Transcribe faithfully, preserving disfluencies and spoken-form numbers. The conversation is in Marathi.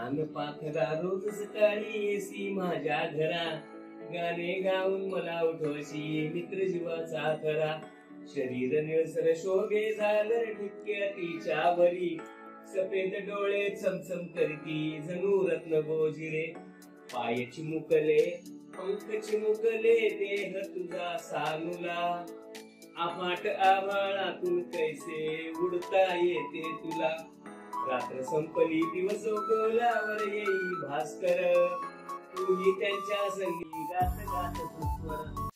रान पाखरा रोज सकाळी येसी माझ्या घरा, गाणे गाऊन मला उठवशी मित्र जीवाचा खरा. शरीर निळसर शोभे झालं ठिपक्या तिच्या वरी, सफेद डोळे चमचम करती जणू रत्न गोजिरे. पायाची मुकले पंखची मुकले देह तुझा सानुला, आफाट आभाळातून कैसे उडता येते तुला. रात्र संपली दिवस उगवल्यावर येई भास्कर, तूही त्यांच्या संगी गात गात सुस्वर.